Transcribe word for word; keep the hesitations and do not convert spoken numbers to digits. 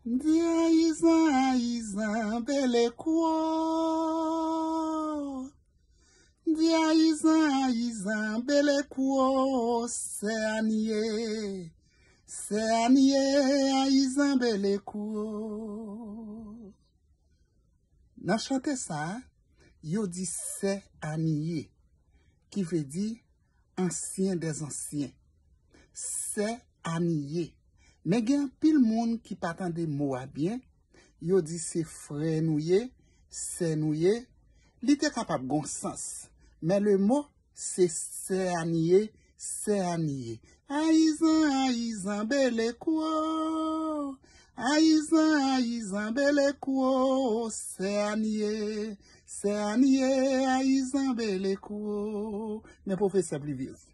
Di aizan aizan bele kuo. Di aizan aizan bele kuo. Se aniye. Se aniye aizan bele kuo. Nan chante ça, yo dit se aniye. Qui veut dire ancien des anciens. Se aniye. Mais gen pile moun qui pas de mot à bien, yo dit c'est frère nouye, c'est nouye, li te capable gon sens. Mais le mot c'est c'est aniye, c'est aniye. Aizan aizan bele kuo. Aizan aizan bele kuo, c'est aniye, c'est aniye aizan bele kuo. Mais professeur plus vieux.